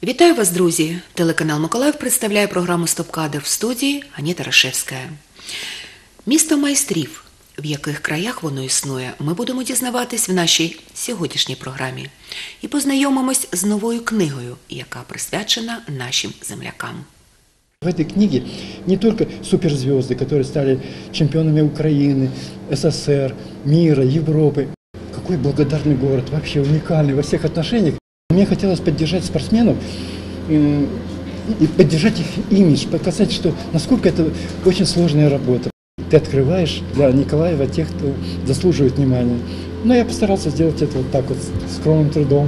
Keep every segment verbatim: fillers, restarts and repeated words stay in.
Вітаю вас, друзі! Телеканал Миколаїв представляє програму «Стоп-кадр», в студії Аніта Рашевська. Місто майстрів, в яких краях воно існує, ми будемо дізнаватись в нашій сьогоднішній програмі. І познайомимось з новою книгою, яка присвячена нашим землякам. В этой книге не только суперзвезды, которые стали чемпионами Украины, СССР, мира, Европы. Какой благодарный город, вообще уникальный во всех отношениях. Мне хотелось поддержать спортсменов и поддержать их имидж, показать, что насколько это очень сложная работа. Ты открываешь для Николаева тех, кто заслуживает внимания. Но я постарался сделать это вот так вот, скромным трудом.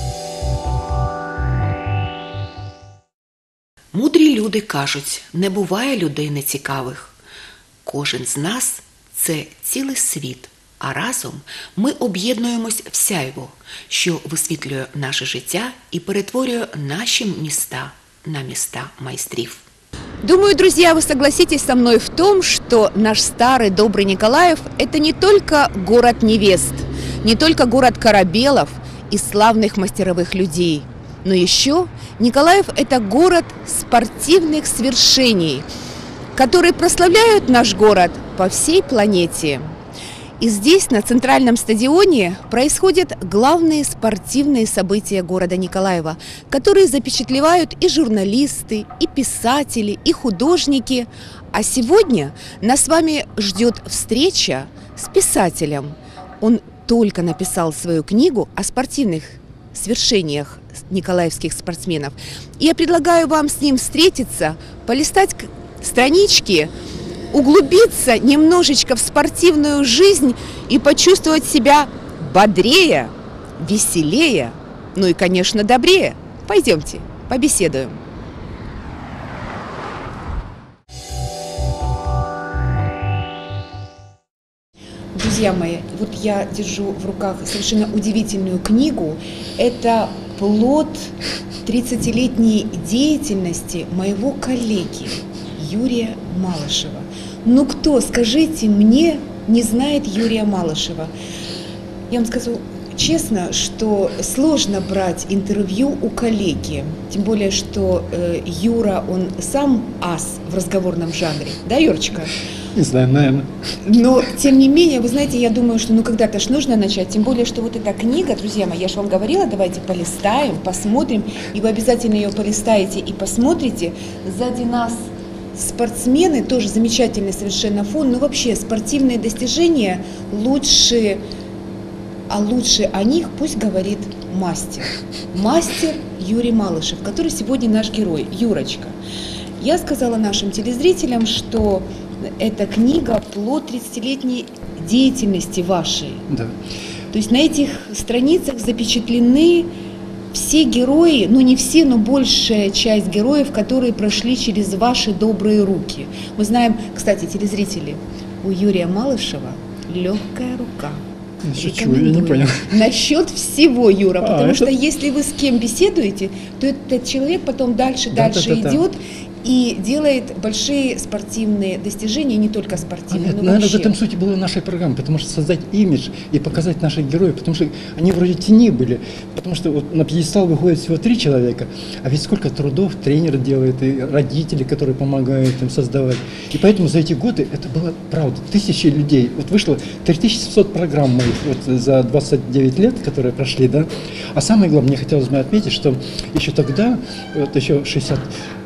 Мудрі люди кажуть, не буває людей нецікавих. Кожен з нас – це цілий світ, а разом ми об'єднуємось в сяйво, що висвітлює наше життя і перетворює наші міста на міста майстрів. Думаю, друзья, вы согласитесь со мной в том, что наш старый добрый Николаев – это не только город невест, не только город корабелов и славных мастеровых людей, но еще Николаев – это город спортивных свершений, которые прославляют наш город по всей планете. И здесь, на центральном стадионе, происходят главные спортивные события города Николаева, которые запечатлевают и журналисты, и писатели, и художники. А сегодня нас с вами ждет встреча с писателем. Он только написал свою книгу о спортивных свершениях николаевских спортсменов. И я предлагаю вам с ним встретиться, полистать странички, углубиться немножечко в спортивную жизнь и почувствовать себя бодрее, веселее, ну и, конечно, добрее. Пойдемте, побеседуем. Друзья мои, вот я держу в руках совершенно удивительную книгу. Это плод тридцатилетней деятельности моего коллеги Юрия Малышева. Ну кто, скажите мне, не знает Юрия Малышева? Я вам скажу честно, что сложно брать интервью у коллеги. Тем более, что э, Юра, он сам ас в разговорном жанре. Да, Юрочка? Не знаю, наверное. Но, тем не менее, вы знаете, я думаю, что ну когда-то ж нужно начать. Тем более, что вот эта книга, друзья мои, я же вам говорила, давайте полистаем, посмотрим. И вы обязательно ее полистаете и посмотрите. Сзади нас спортсмены, тоже замечательный совершенно фон, но вообще спортивные достижения лучше, а лучше о них пусть говорит мастер. Мастер Юрий Малышев, который сегодня наш герой, Юрочка. Я сказала нашим телезрителям, что эта книга плод тридцатилетней деятельности вашей. Да. То есть на этих страницах запечатлены все герои, ну не все, но большая часть героев, которые прошли через ваши добрые руки. Мы знаем, кстати, телезрители, у Юрия Малышева легкая рука. Насчет чего? Я не понял. Насчет всего, Юра, потому а, что это... если вы с кем беседуете, то этот человек потом дальше, да, дальше да, да, идет. Да. И делает большие спортивные достижения, не только спортивные, а, но наверное, вообще. в этом сути была нашей программы, потому что создать имидж и показать наших героев, потому что они вроде тени были, потому что вот на пьедестал выходит всего три человека, а ведь сколько трудов тренер делает, и родители, которые помогают им создавать. И поэтому за эти годы это было, правда, тысячи людей. Вот вышло три тысячи семьсот программ моих вот за двадцать девять лет, которые прошли, да. А самое главное, мне хотелось бы отметить, что еще тогда, вот еще шестьдесят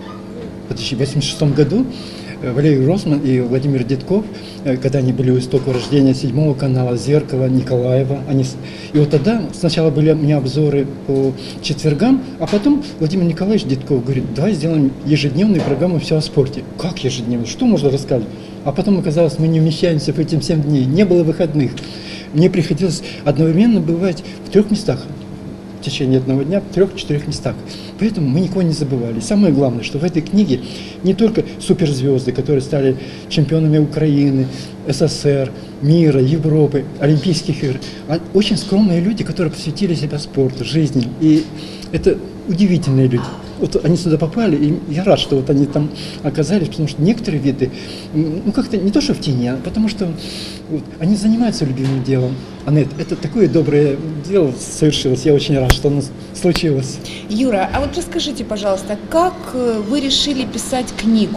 В тысяча девятьсот восемьдесят шестом году Валерий Гроссман и Владимир Дедков, когда они были у истока рождения седьмого канала, Зеркала, Николаева, они... и вот тогда сначала были у меня обзоры по четвергам, а потом Владимир Николаевич Дедков говорит, давай сделаем ежедневную программу «Все о спорте». Как ежедневную? Что можно рассказать? А потом оказалось, мы не вмещаемся в эти семь дней, не было выходных. Мне приходилось одновременно бывать в трех местах. В течение одного дня в трех-четырех местах. Поэтому мы никого не забывали. Самое главное, что в этой книге не только суперзвезды, которые стали чемпионами Украины, СССР, мира, Европы, Олимпийских игр, а очень скромные люди, которые посвятили себя спорту, жизни. И это удивительные люди. вот они сюда попали, и я рад, что вот они там оказались, потому что некоторые виды, ну как-то не то, что в тени, а потому что вот, они занимаются любимым делом. Анет, это такое доброе дело совершилось, я очень рад, что оно случилось. Юра, а вот расскажите, пожалуйста, как вы решили писать книгу?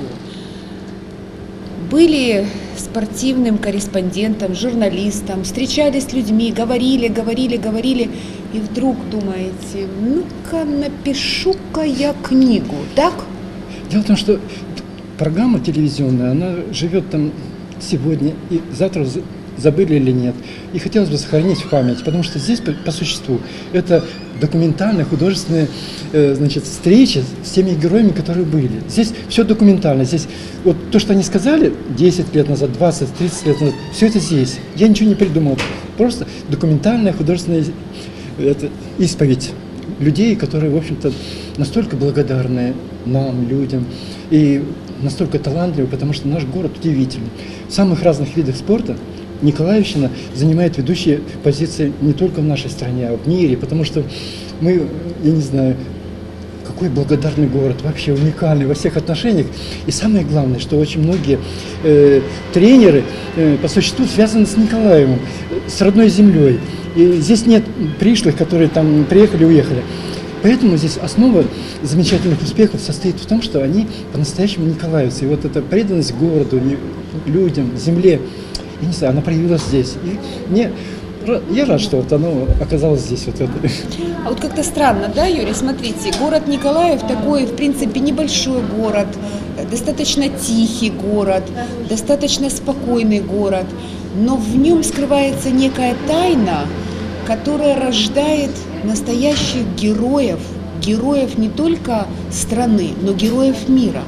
Были спортивным корреспондентом, журналистом, встречались с людьми, говорили, говорили, говорили, и вдруг думаете, ну-ка напишу-ка я книгу, так? Дело в том, что программа телевизионная, она живет там сегодня и завтра забыли или нет. И хотелось бы сохранить в память, потому что здесь по, по существу это документальные, художественные э, значит, встречи с теми героями, которые были. Здесь все документально. Здесь вот то, что они сказали десять лет назад, двадцать, тридцать лет назад, все это здесь. Я ничего не придумал. Просто документальная, художественная это, исповедь людей, которые, в общем-то, настолько благодарны нам, людям, и настолько талантливы, потому что наш город удивительный. В самых разных видах спорта Николаевщина занимает ведущие позиции не только в нашей стране, а в мире, потому что мы, я не знаю, какой благодарный город, вообще уникальный во всех отношениях. И самое главное, что очень многие э, тренеры э, по существу связаны с Николаевым, с родной землей. И здесь нет пришлых, которые там приехали и уехали. Поэтому здесь основа замечательных успехов состоит в том, что они по-настоящему николаевцы. И вот эта преданность городу, людям, земле, я не знаю, она проявилась здесь. И мне, я рад, что вот оно оказалось здесь. Вот это. А вот как-то странно, да, Юрий? Смотрите, город Николаев такой, в принципе, небольшой город, достаточно тихий город, достаточно спокойный город, но в нем скрывается некая тайна, которая рождает настоящих героев, героев не только страны, но героев мира.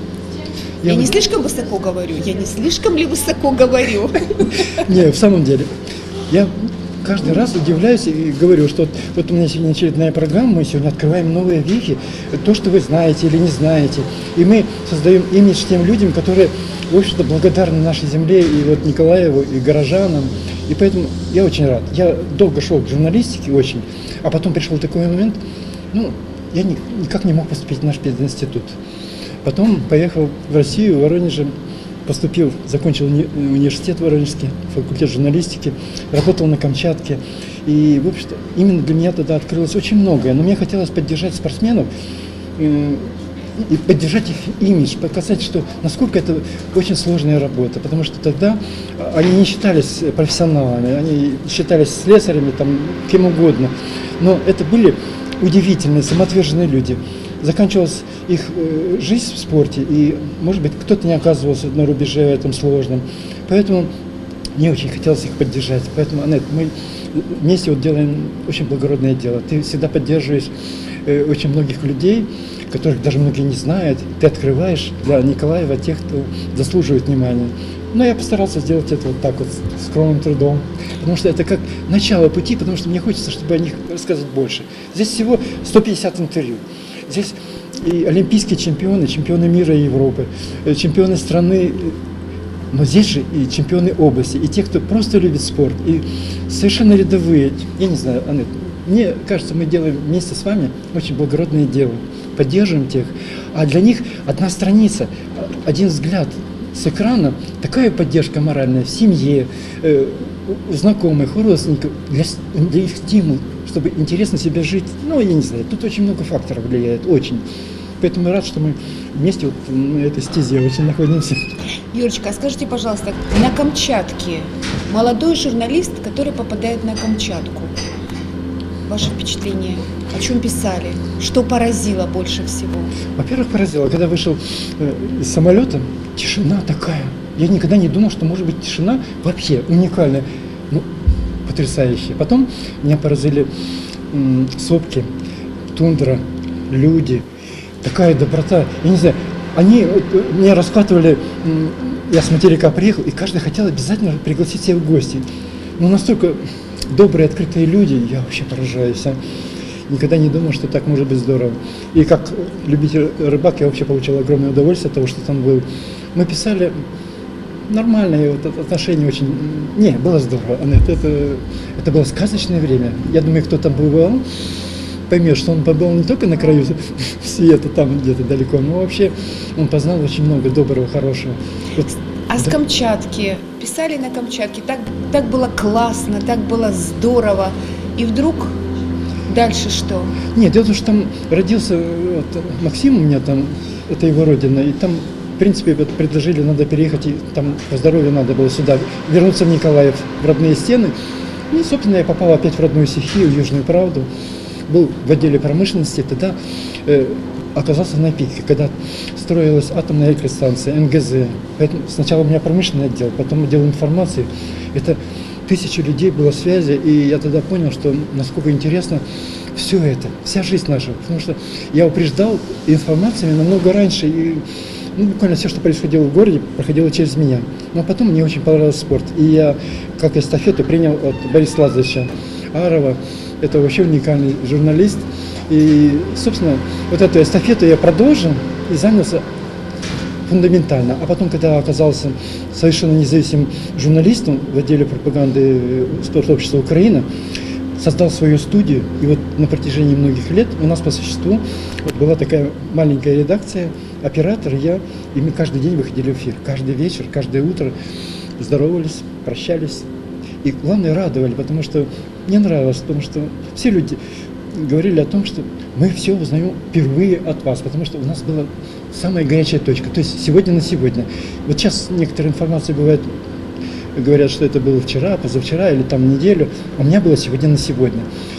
Я, я не вот... слишком высоко говорю? Я не слишком ли высоко говорю? Не, в самом деле, я каждый раз удивляюсь и говорю, что вот у меня сегодня очередная программа, мы сегодня открываем новые вехи, то, что вы знаете или не знаете, и мы создаем имидж тем людям, которые, в общем-то, благодарны нашей земле, и вот Николаеву, и горожанам, и поэтому я очень рад. Я долго шел к журналистике, очень, а потом пришел такой момент, ну, я никак не мог поступить в наш пединститут. Потом поехал в Россию, в Воронеже, поступил, закончил уни- университет Воронежский, факультет журналистики, работал на Камчатке. И, в общем-то, именно для меня тогда открылось очень многое. Но мне хотелось поддержать спортсменов э- и поддержать их имидж, показать, что насколько это очень сложная работа. Потому что тогда они не считались профессионалами, они считались слесарями, там, кем угодно. Но это были удивительные, самоотверженные люди. Заканчивалась их э, жизнь в спорте, и, может быть, кто-то не оказывался на рубеже этом сложном. Поэтому мне очень хотелось их поддержать. Поэтому, Анет, мы вместе вот делаем очень благородное дело. Ты всегда поддерживаешь э, очень многих людей, которых даже многие не знают. Ты открываешь для Николаева тех, кто заслуживает внимания. Но я постарался сделать это вот так вот, скромным трудом. Потому что это как начало пути, потому что мне хочется, чтобы о них рассказать больше. Здесь всего сто пятьдесят интервью. Здесь и олимпийские чемпионы, чемпионы мира и Европы, чемпионы страны, но здесь же и чемпионы области, и те, кто просто любит спорт, и совершенно рядовые. Я не знаю, Анет, мне кажется, мы делаем вместе с вами очень благородное дело, поддерживаем тех, а для них одна страница, один взгляд с экрана, такая поддержка моральная в семье, у знакомых, у родственников, для, для их стимул, чтобы интересно себя жить. Ну, я не знаю, тут очень много факторов влияет, очень. Поэтому я рад, что мы вместе вот на этой стезе очень находимся. Юрочка, а скажите, пожалуйста, на Камчатке молодой журналист, который попадает на Камчатку, ваше впечатление? О чем писали? Что поразило больше всего? Во-первых, поразило, когда вышел э, из самолета, тишина такая. Я никогда не думал, что может быть тишина вообще уникальная, ну, потрясающая. Потом меня поразили м, сопки, тундра, люди, такая доброта. Я не знаю, они вот, мне рассказывали, м, я с материка приехал, и каждый хотел обязательно пригласить себя в гости. Ну, настолько добрые, открытые люди, я вообще поражаюсь. А. Никогда не думал, что так может быть здорово. И как любитель рыбак я вообще получил огромное удовольствие от того, что там был. Мы писали нормальные вот отношения очень... Не, было здорово. Это, это было сказочное время. Я думаю, кто там бывал, поймет, что он побыл не только на краю света, там где-то далеко, но вообще он познал очень много доброго, хорошего. Вот, А с да. Камчатки? Писали на Камчатке, так, так было классно, так было здорово. И вдруг дальше что? Нет, дело в том, что там родился вот, Максим у меня там, это его родина, и там, в принципе, вот, предложили, надо переехать, и там по здоровью надо было сюда, вернуться в Николаев, в родные стены. И, собственно, я попал опять в родную стихию, в Южную Правду. Был в отделе промышленности, тогда э, оказался на пике, когда строилась атомная электростанция, эн гэ зэ. Поэтому сначала у меня промышленный отдел, потом отдел информации. Это тысячи людей было связи, и я тогда понял, что насколько интересно все это, вся жизнь наша. Потому что я упреждал информациями намного раньше, и ну, буквально все, что происходило в городе, проходило через меня. Но потом мне очень понравился спорт. И я, как эстафету, принял от Бориса Лазаревича Арова. Это вообще уникальный журналист. И, собственно, вот эту эстафету я продолжил и занялся фундаментально. А потом, когда оказался совершенно независимым журналистом в отделе пропаганды спортобщества Украина, создал свою студию. И вот на протяжении многих лет у нас по существу вот была такая маленькая редакция, оператор, я, и мы каждый день выходили в эфир. Каждый вечер, каждое утро здоровались, прощались. И главное, радовали, потому что мне нравилось, потому что все люди говорили о том, что мы все узнаем впервые от вас, потому что у нас была самая горячая точка, то есть сегодня на сегодня. Вот сейчас некоторые информации бывают, говорят, что это было вчера, позавчера или там неделю, а у меня было сегодня на сегодня.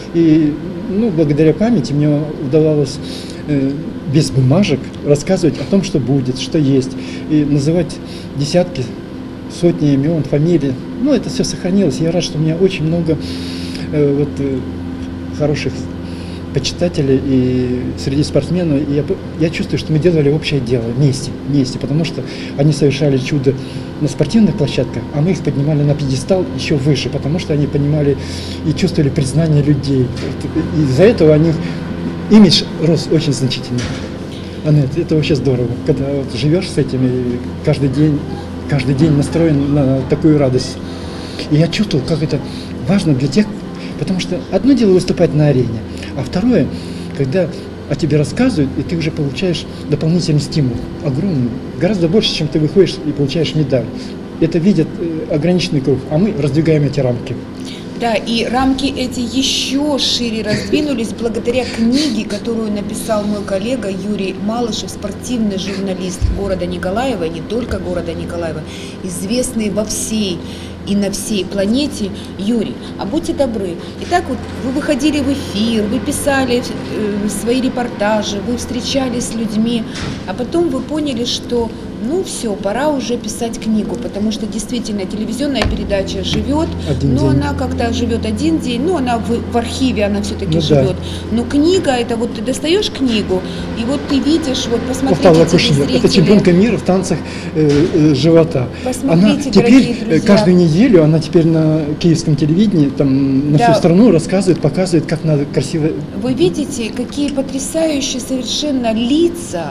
И ну, благодаря памяти мне удавалось э, без бумажек рассказывать о том, что будет, что есть, и называть десятки, сотни имен, фамилий. Ну, это все сохранилось. Я рад, что у меня очень много э, вот, э, хороших почитателей и среди спортсменов. И я, я чувствую, что мы делали общее дело вместе, вместе, потому что они совершали чудо на спортивных площадках, а мы их поднимали на пьедестал еще выше, потому что они понимали и чувствовали признание людей. И из-за этого у них имидж рос очень значительно. Анет, это вообще здорово, когда вот живешь с этим и каждый день, каждый день настроен на такую радость. И я чувствовал, как это важно для тех, потому что одно дело выступать на арене, а второе, когда о тебе рассказывают, и ты уже получаешь дополнительный стимул, огромный, гораздо больше, чем ты выходишь и получаешь медаль. Это видят э, ограниченный круг, а мы раздвигаем эти рамки. Да, и рамки эти еще шире раздвинулись благодаря книге, которую написал мой коллега Юрий Малышев, спортивный журналист города Николаева, и не только города Николаева, известный во всей и на всей планете. Юрий, а будьте добры, итак, вот вы выходили в эфир, вы писали э, свои репортажи, вы встречались с людьми, а потом вы поняли, что ну все, пора уже писать книгу, потому что действительно телевизионная передача живет, Один но день. она как-то живет один день, но она в, в архиве, она все-таки Ну да. живет. Но книга, это вот ты достаешь книгу, и вот ты видишь, вот посмотрите, Павла Кушнир, это телезрители. чемпионка мира в танцах э, э, живота. Посмотрите, Она теперь дорогие э, друзья. каждую неделю, она теперь на киевском телевидении, там на Да. всю страну рассказывает, показывает, как надо красиво. Вы видите, какие потрясающие совершенно лица,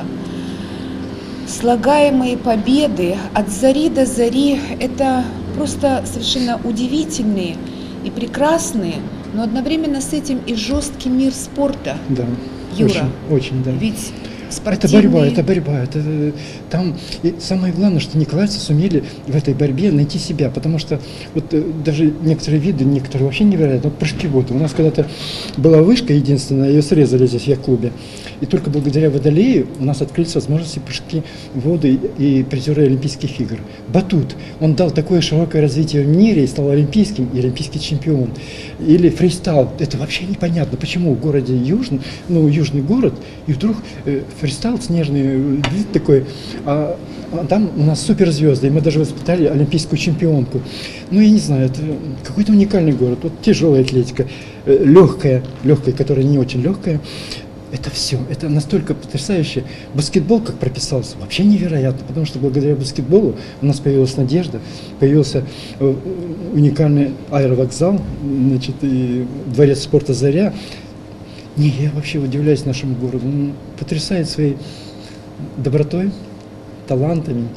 слагаемые победы от зари до зари. Это просто совершенно удивительные и прекрасные, но одновременно с этим и жесткий мир спорта. Да, Юра, очень, очень, да. Ведь Это спортивные... борьба, это борьба. Это, э, там, и самое главное, что николаевцы сумели в этой борьбе найти себя, потому что вот э, даже некоторые виды, некоторые вообще невероятно. Вот прыжки в воду. У нас когда-то была вышка единственная, ее срезали здесь в яхт-клубе. И только благодаря водолею у нас открылись возможности прыжки в воду и, и призеры Олимпийских игр. Батут. Он дал такое широкое развитие в мире и стал олимпийским и олимпийский чемпион. Или фристайл. Это вообще непонятно, почему в городе Южный, ну, южный город, и вдруг э, фристайл снежный вид такой, а, а там у нас суперзвезды, и мы даже воспитали олимпийскую чемпионку. Ну, я не знаю, это какой-то уникальный город. Вот тяжелая атлетика, э, легкая, легкая, которая не очень легкая. Это все, это настолько потрясающе. Баскетбол, как прописался, вообще невероятно, потому что благодаря баскетболу у нас появилась надежда, появился э, уникальный аэровокзал, значит, и дворец спорта «Заря». Не, я вообще удивляюсь нашему городу. Он потрясает своей добротой, талантами.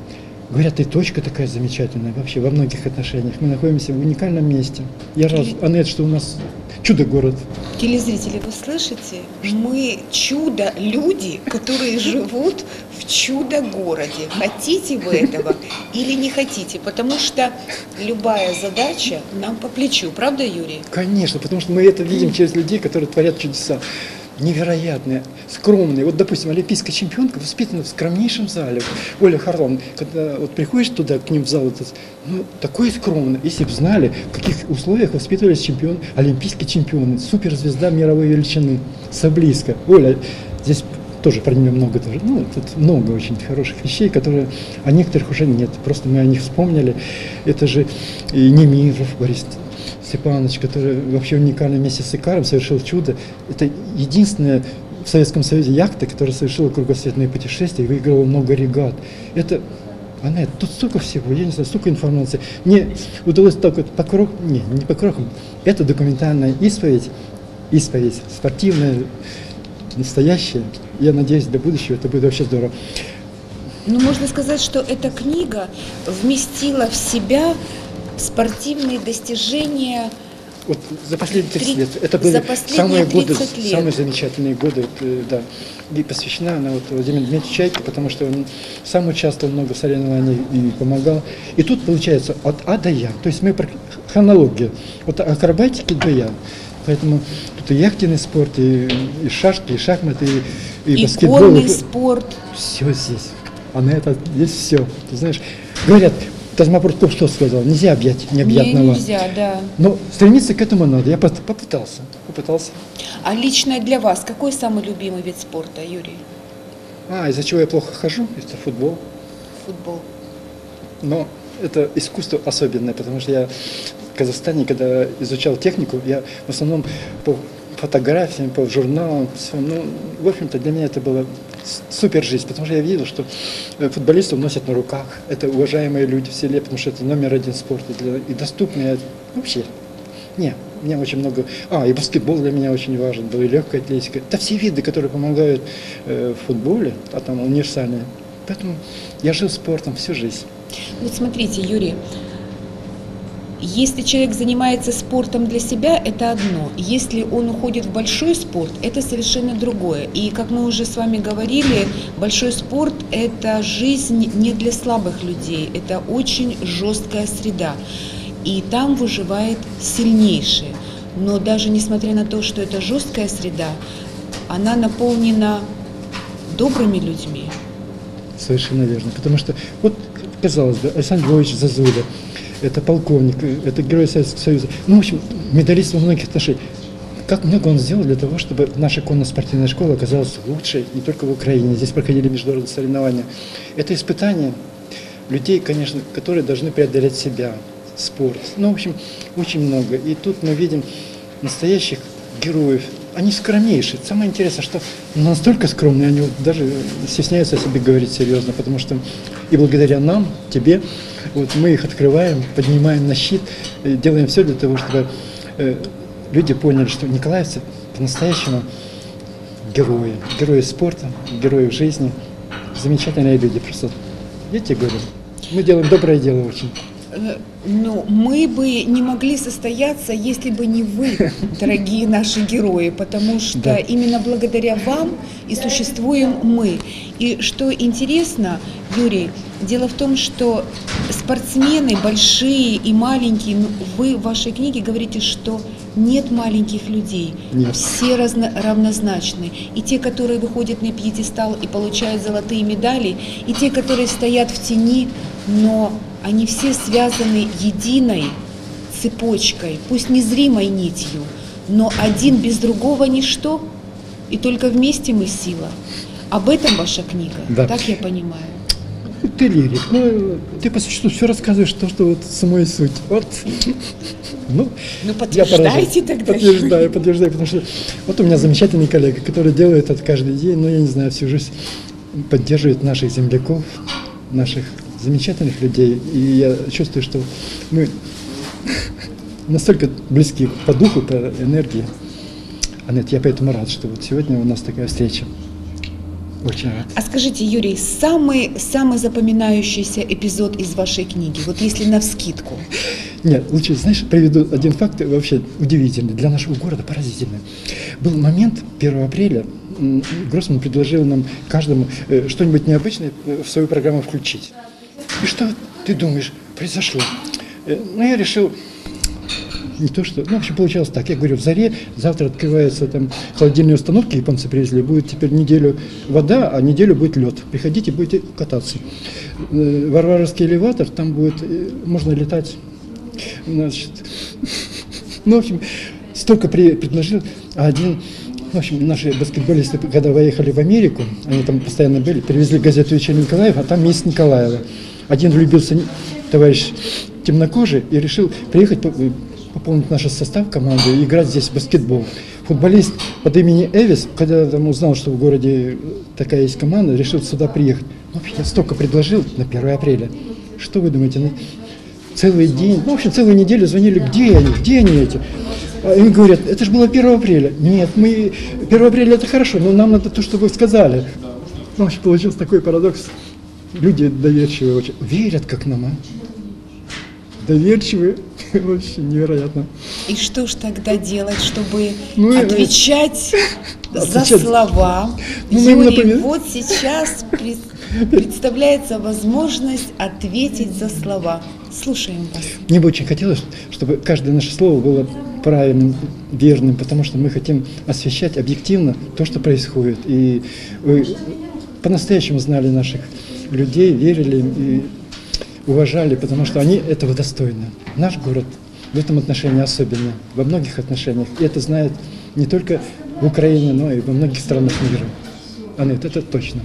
Говорят, и точка такая замечательная вообще во многих отношениях. Мы находимся в уникальном месте. Я рад, Анет, что у нас чудо-город. Телезрители, вы слышите? Мы чудо-люди, которые живут в чудо-городе. Хотите вы этого или не хотите? Потому что любая задача нам по плечу. Правда, Юрий? Конечно, потому что мы это видим через людей, которые творят чудеса. Невероятные, скромные. Вот, допустим, олимпийская чемпионка воспитана в скромнейшем зале. Оля Харлан, когда вот приходишь туда, к ним в зал, это, ну, такой скромный. Если бы знали, в каких условиях воспитывались чемпион, олимпийские чемпионы, суперзвезда мировой величины, Саблийска. Оля, здесь тоже про нее много тоже. Ну, тут много очень хороших вещей, которые, а некоторых уже нет. Просто мы о них вспомнили. Это же и Немиров Борис Степанович, который вообще уникально вместе с Икаром совершил чудо. Это единственная в Советском Союзе яхта, которая совершила кругосветные путешествия и выиграла много регат. Это, она, тут столько всего, я не знаю, столько информации. Мне удалось так вот по крохам, не, не по крохам. Это документальная исповедь, исповедь спортивная, настоящая. Я надеюсь, для будущего это будет вообще здорово. Ну, можно сказать, что эта книга вместила в себя спортивные достижения. Вот за последние тридцать Три... лет. Это были самые годы, лет. самые замечательные годы. Это, да. И посвящена она вот Владимиру Дмитриевичу Чайке, потому что он сам участвовал много в соревнованиях и помогал. И тут получается от А до Я. То есть мы про хронологию. От акробатики до Я. Поэтому тут и яхтенный спорт, и, и шашки, и шахматы, и, и баскетбол. Горный спорт. Все здесь. А на это здесь все. Ты знаешь, говорят, Тазмапуртов что сказал? Нельзя объять необъятного. Не, нельзя, да. Но стремиться к этому надо. Я попытался. попытался. А лично для вас какой самый любимый вид спорта, Юрий? А, из-за чего я плохо хожу? Это футбол. Футбол. Но это искусство особенное, потому что я в Казахстане, когда изучал технику, я в основном по фотографиям, по журналам, все, ну, в общем-то, для меня это было супер жизнь, потому что я видел, что футболистов носят на руках, это уважаемые люди в селе, потому что это номер один спорта для, и доступные вообще. Не, мне очень много. А, и баскетбол для меня очень важен был, и легкая атлетика. Это все виды, которые помогают э, в футболе, а там универсальные. Поэтому я жил спортом всю жизнь. Вот смотрите, Юрий, если человек занимается спортом для себя, это одно. Если он уходит в большой спорт, это совершенно другое. И, как мы уже с вами говорили, большой спорт – это жизнь не для слабых людей, это очень жесткая среда. И там выживает сильнейший. Но даже несмотря на то, что это жесткая среда, она наполнена добрыми людьми. Совершенно верно. Потому что, вот, казалось бы, Александр Львович Зазуля, это полковник, это герой Советского Союза, ну, в общем, медалист во многих отношениях. Как много он сделал для того, чтобы наша конно-спортивная школа оказалась лучшей не только в Украине. Здесь проходили международные соревнования. Это испытание людей, конечно, которые должны преодолеть себя, спорт. Ну, в общем, очень много. И тут мы видим настоящих героев. Они скромнейшие. Самое интересное, что настолько скромные, они вот даже стесняются о себе говорить серьезно, потому что и благодаря нам, тебе, вот мы их открываем, поднимаем на щит, делаем все для того, чтобы э, люди поняли, что николаевцы по-настоящему герои, герои спорта, герои жизни, замечательные люди. Просто, я тебе говорю, мы делаем доброе дело очень. Ну, мы бы не могли состояться, если бы не вы, дорогие наши герои, потому что да. Именно благодаря вам и существуем мы. И что интересно, Юрий, дело в том, что спортсмены большие и маленькие, вы в вашей книге говорите, что нет маленьких людей, нет. Все разно, равнозначны. И те, которые выходят на пьедестал и получают золотые медали, и те, которые стоят в тени, но они все связаны единой цепочкой, пусть незримой нитью, но один без другого ничто, и только вместе мы сила. Об этом ваша книга, да. Так я понимаю. Ты лирик, ну ты по существу все рассказываешь то, что вот самой суть. Вот. Ну, ну подтверждайте тогда. Подтверждаю, подтверждаю, потому что вот у меня замечательный коллега, который делает это каждый день, ну я не знаю, всю жизнь поддерживает наших земляков, наших замечательных людей, и я чувствую, что мы настолько близки по духу, по энергии. Анет, я поэтому рад, что вот сегодня у нас такая встреча. Очень рад. А скажите, Юрий, самый, самый запоминающийся эпизод из вашей книги, вот если навскидку? Нет, лучше, знаешь, приведу один факт, вообще удивительный, для нашего города поразительный. Был момент первого апреля, м, Гроссман предложил нам каждому э, что-нибудь необычное э, в свою программу включить. И что ты думаешь, произошло? Э, ну, я решил, не то что, ну, в общем, получалось так. Я говорю, в Заре завтра открываются там холодильные установки, японцы привезли, будет теперь неделю вода, а неделю будет лед. Приходите, будете кататься. Э, Варварский элеватор, там будет, э, можно летать. Значит, ну, в общем, столько при, предложил, а один, в общем, наши баскетболисты, когда выехали в Америку, они там постоянно были, привезли газету «Вечерний Николаев», а там мисс Николаева. Один влюбился, товарищ темнокожий, и решил приехать, пополнить наш состав команды и играть здесь в баскетбол. Футболист под именем Эвис, когда там узнал, что в городе такая есть команда, решил сюда приехать. Ну, я столько предложил на первое апреля. Что вы думаете? Целый день, ну, в общем, целую неделю звонили, где они, где они эти? А им говорят, это же было первого апреля. Нет, мы, первого апреля это хорошо, но нам надо то, что вы сказали. Ну, в общем, получился такой парадокс. Люди доверчивые очень, верят как нам, а? Доверчивые, вообще невероятно. И что ж тогда делать, чтобы ну, отвечать э, за отвечать. слова? Ну, Юрий, напомин... вот сейчас представляется возможность ответить за слова. Слушаем вас. Мне бы очень хотелось, чтобы каждое наше слово было правильным, верным, потому что мы хотим освещать объективно то, что происходит. И вы по-настоящему знали наших людей, верили им и уважали, потому что они этого достойны. Наш город в этом отношении особенно, во многих отношениях. И это знают не только в Украине, но и во многих странах мира. А нет, это точно.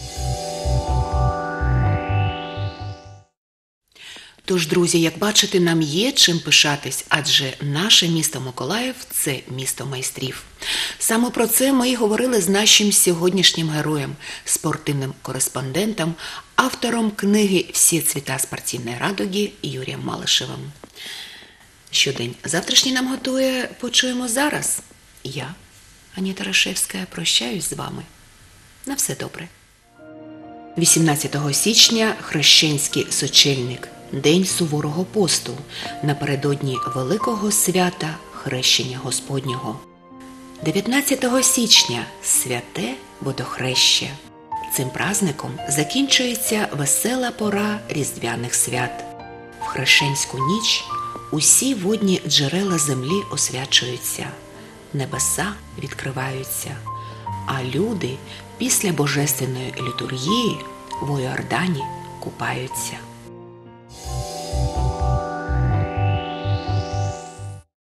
Тож, друзі, як бачите, нам є чим пишатись, адже наше місто Миколаїв – це місто майстрів. Саме про це ми і говорили з нашим сьогоднішнім героєм, спортивним кореспондентом, автором книги «Всі цвіта спортивної радуги» Юрієм Малишевим. Щодень завтрашній нам готує «Почуємо зараз». Я, Аніта Рашевська, прощаюсь з вами. На все добре. вісімнадцятого січня – Хрещенський сочельник. День суворого посту, напередодні великого свята Хрещення Господнього. дев'ятнадцятого січня – святе водохреща. Цим праздником закінчується весела пора різдвяних свят. В хрещенську ніч усі водні джерела землі освячуються, небеса відкриваються, а люди після божественної літургії в Іордані купаються.